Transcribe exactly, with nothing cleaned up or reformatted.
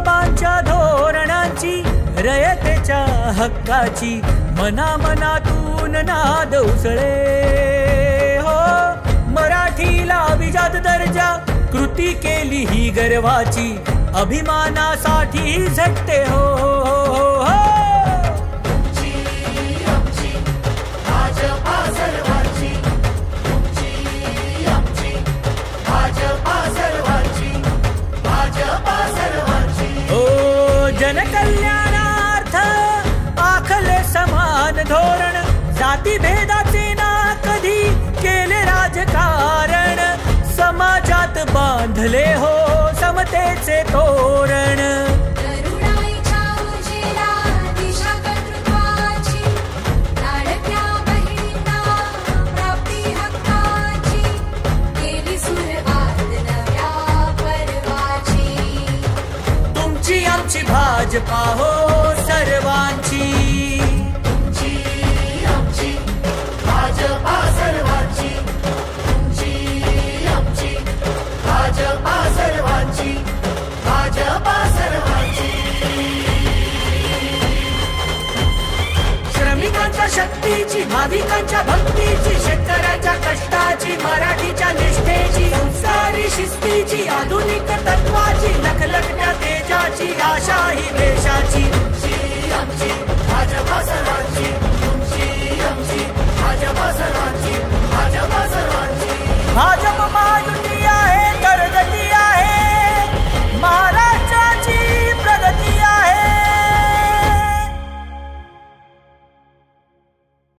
नियमांच्या धोरणांची रयतेच्या हक्काची मना मनातून नाद उसळे हो. मराठीला अभिजात दर्जा कृती केली ही गर्वाची अभिमानासाठी झटते हो, हो, हो. जनकल्याणार्थ आखले समान धोरण जाती भेदाचे ना कधी केले राजकारण समाजात बांधले हो समतेचे तोरण. आमची भाजपा हो सर्वांची, तुमची आमची भाजपा सर्वांची, तुमची आमची भाजपा सर्वांची, भाजपा सर्वांची. श्रमिकांच्या शक्तीची, भाविकांच्या भक्तीची, शेतकऱ्याच्या कष्टाची, मराठीच्या निष्ठेची, संस्कारी शिस्तीची, आधुनिक तत्व